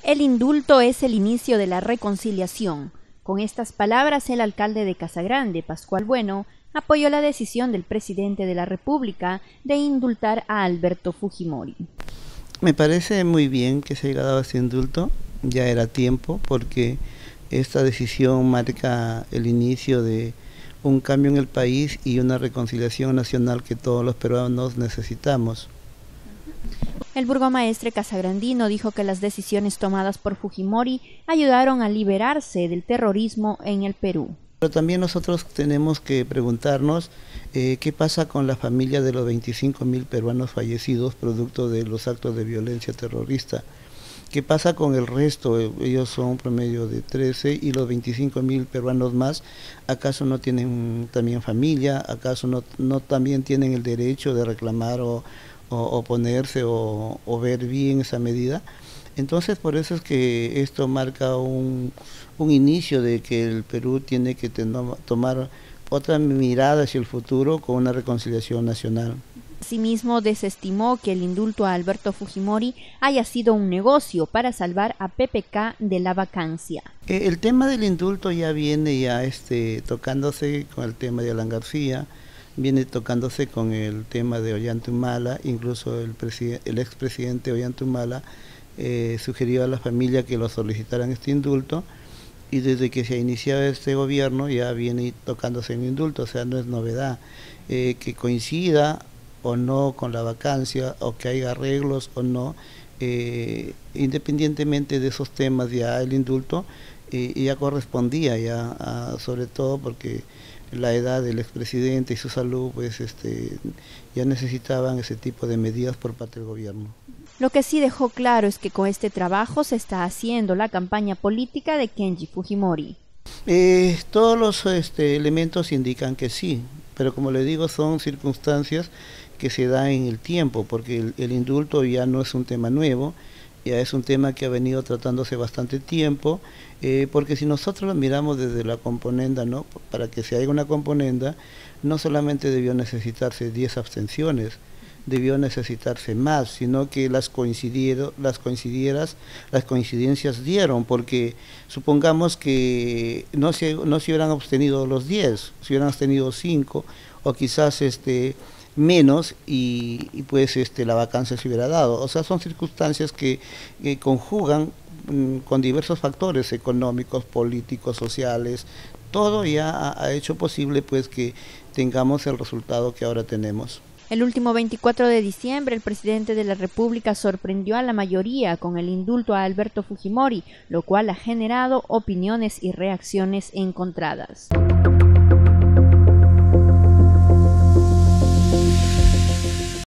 El indulto es el inicio de la reconciliación. Con estas palabras, el alcalde de Casagrande, Pascual Bueno, apoyó la decisión del presidente de la República de indultar a Alberto Fujimori. Me parece muy bien que se haya dado este indulto, ya era tiempo, porque esta decisión marca el inicio de un cambio en el país y una reconciliación nacional que todos los peruanos necesitamos. El burgomaestre casagrandino dijo que las decisiones tomadas por Fujimori ayudaron a liberarse del terrorismo en el Perú. Pero también nosotros tenemos que preguntarnos qué pasa con la familia de los 25.000 peruanos fallecidos producto de los actos de violencia terrorista. ¿Qué pasa con el resto? Ellos son un promedio de 13 y los 25.000 peruanos más, ¿acaso no tienen también familia? ¿Acaso no también tienen el derecho de reclamar o oponerse o ver bien esa medida? Entonces por eso es que esto marca un inicio de que el Perú tiene que tomar otra mirada hacia el futuro con una reconciliación nacional. Asimismo, desestimó que el indulto a Alberto Fujimori haya sido un negocio para salvar a PPK de la vacancia. El tema del indulto ya viene tocándose con el tema de Alan García, viene tocándose con el tema de Ollanta Humala, incluso el expresidente Ollanta Humala sugirió a la familia que lo solicitaran este indulto, y desde que se ha iniciado este gobierno ya viene tocándose el indulto, o sea, no es novedad. Que coincida o no con la vacancia, o que haya arreglos o no, independientemente de esos temas, ya el indulto ya correspondía, sobre todo porque la edad del expresidente y su salud, pues ya necesitaban ese tipo de medidas por parte del gobierno. Lo que sí dejó claro es que con este trabajo se está haciendo la campaña política de Kenji Fujimori. Todos los elementos indican que sí, pero como le digo, son circunstancias que se dan en el tiempo, porque el indulto ya no es un tema nuevo, ya es un tema que ha venido tratándose bastante tiempo, porque si nosotros lo miramos desde la componenda, ¿no? Para que se haga una componenda, no solamente debió necesitarse 10 abstenciones, debió necesitarse más, sino que las coincidencias dieron, porque supongamos que no se hubieran abstenido los 10, se hubieran abstenido 5 o quizás menos y pues la vacancia se hubiera dado. O sea, son circunstancias que conjugan con diversos factores económicos, políticos, sociales. Todo ya ha hecho posible pues que tengamos el resultado que ahora tenemos. El último 24 de diciembre, el presidente de la República sorprendió a la mayoría con el indulto a Alberto Fujimori, lo cual ha generado opiniones y reacciones encontradas.